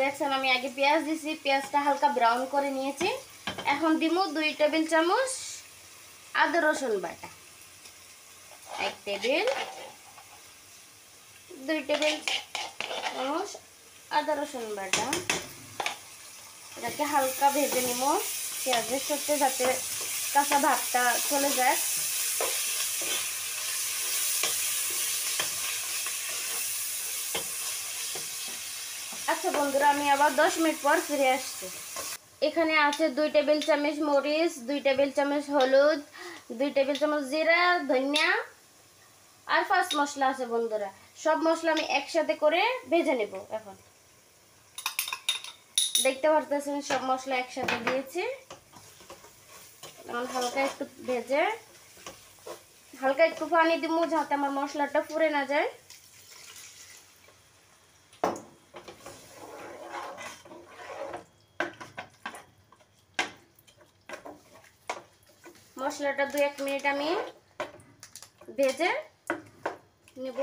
দেখছেন আমি আগে পেঁয়াজ দিছি, পেঁয়াজটা হালকা ব্রাউন করে নিয়েছি। এখন দিমু 2 টেবিল চামচ আদা রসুন বাটা, 1 টেবিল 2 টেবিল চামচ আদা রসুন বাটা। এটাকে হালকা ভেজে নিব পেঁয়াজের সাথে, যাতে কাঁচা ভাবটা চলে যায়। আচ্ছা বন্ধুরা, আমি আবার 10 মিনিট পর ফিরে আসছি। এখানে আছে 2 টেবিল চামচ মরিচ, 2 টেবিল চামচ হলুদ, 2 টেবিল চামচ জিরা, ধনিয়া আর 5 মশলা আছে বন্ধুরা। সব মশলা আমি একসাথে করে ভেজে নেব। এখন দেখতে পারতেছেন সব মশলা একসাথে দিয়েছি। এখন হালকা একটু ভেজে হালকা একটু পানি দিব, যাতে আমার মশলাটা পুড়ে না যায়। মশলাটা 2-1 মিনিট আমি ভেজে নেব।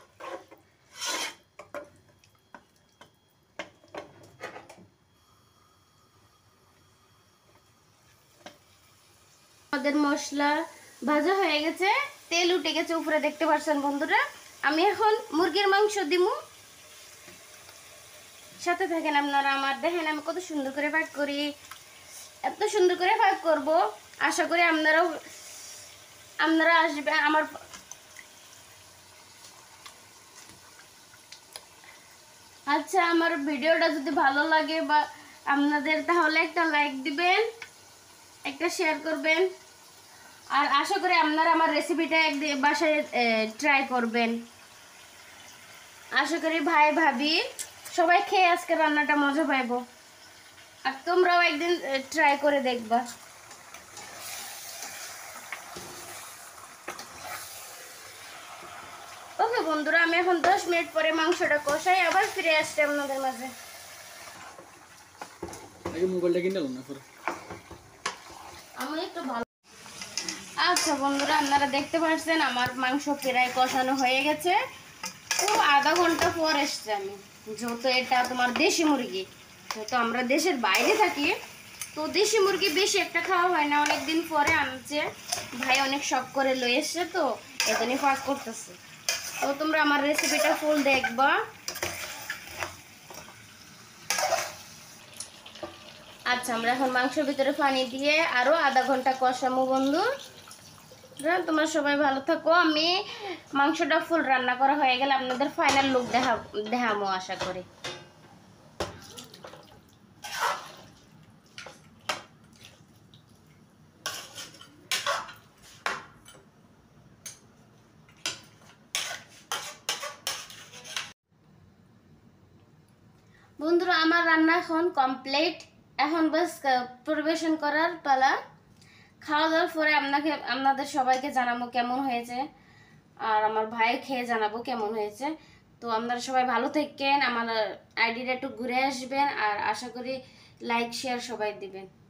আমাদের মশলা ভাজা হয়ে গেছে, তেল উঠে গেছে উপরে, দেখতে পাচ্ছেন বন্ধুরা। আমি এখন মুরগির মাংস দিমু, সাথে থাকেন আপনারা আমার। দেখেন আমি কত সুন্দর করে ভাগ করি, এত সুন্দর করে ভাগ করব। আশা করি আপনারা আসবে আমার। আচ্ছা, আমার ভিডিওটা যদি ভালো লাগে বা আপনাদের, তাহলে একটা লাইক দিবেন, একটা শেয়ার করবেন। আর আশা করি আপনারা আমার রেসিপিটা একদিন বাসায় ট্রাই করবেন। আশা করি ভাই ভাবি সবাই খেয়ে আজকে রান্নাটা মজা পাইব। আর তোমরাও একদিন ট্রাই করে দেখবা। ওকে বন্ধুরা, আমি এখন 10 মিনিট পরে মাংসটা কষাই আবার ফিরে আসছি আপনাদের মাঝে। আগে মোবাইলটা কিনে নাও না পরে। আমি একটু ভালো। আচ্ছা বন্ধুরা, আপনারা দেখতে পাচ্ছেন আমার মাংস প্রায় কষানো হয়ে গেছে। তো আধা ঘন্টা পর এসছি আমি। যেহেতু এটা তোমার দেশি মুরগি, যেহেতু আমরা দেশের বাইরে থাকি, তো দেশি মুরগি বেশি একটা খাওয়া হয় না। অনেকদিন পরে আনছে ভাই, অনেক শখ করে লয়ে এসছে, তো এজন্যই ফাঁক করতেছে। তো তোমরা আমার রেসিপিটা ফুল দেখবা। আচ্ছা, আমরা এখন মাংসের ভিতরে পানি দিয়ে আরো আধা ঘন্টা কষামো বন্ধু। তোমরা সবাই ভালো থাকো। আমি মাংসটা ফুল রান্না করা হয়ে গেলে আপনাদের ফাইনাল লুক দেখাবো আশা করি। বন্ধুরা, আমার রান্না এখন কমপ্লিট। এখন বাস পরিবেশন করার পালা। খাওয়া দাওয়ার পরে আপনাদের সবাইকে জানাবো কেমন হয়েছে, আর আমার ভাই খেয়ে জানাবো কেমন হয়েছে। তো আপনারা সবাই ভালো থাকেন, আমার আইডিটা একটু ঘুরে আসবেন, আর আশা করি লাইক শেয়ার সবাই দিবেন।